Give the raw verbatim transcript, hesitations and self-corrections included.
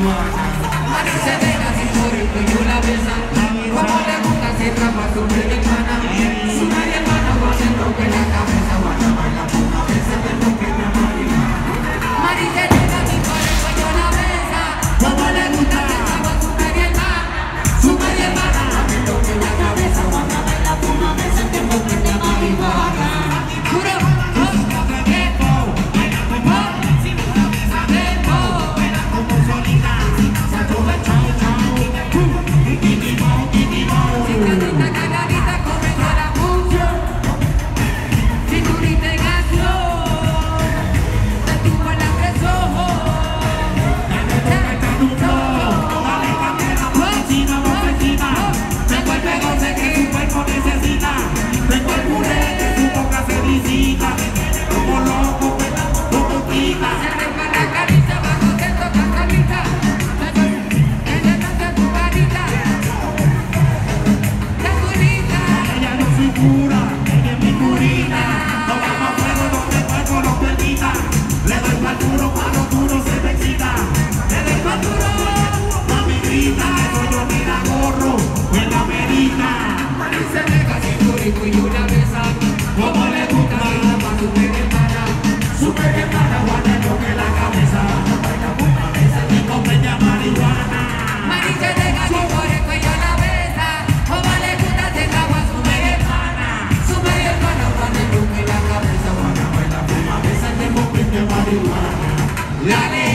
Mari se deja sin por el cuello la besa. Como le gusta se trapa su media hermana. Su media hermana va a ser rompe la cabeza. Guarda baila una vez se te toque mi marihuana. Mari se deja sin por el cuello la besa. Como le gusta se trapa su media hermana. Su media hermana va a ser rompe la cabeza. Guarda baila una vez se te toque mi marihuana. Juro. Y una besa, como le gusta la pa' su media hermana. Su media hermana guarda lo que la cabeza. Baila una vez se te compre ya marihuana. Mari se deja sin por el cuello la besa. Como le gusta se tragua su media hermana. Su media hermana guarda lo que la cabeza. Baila una vez se te compre ya marihuana. La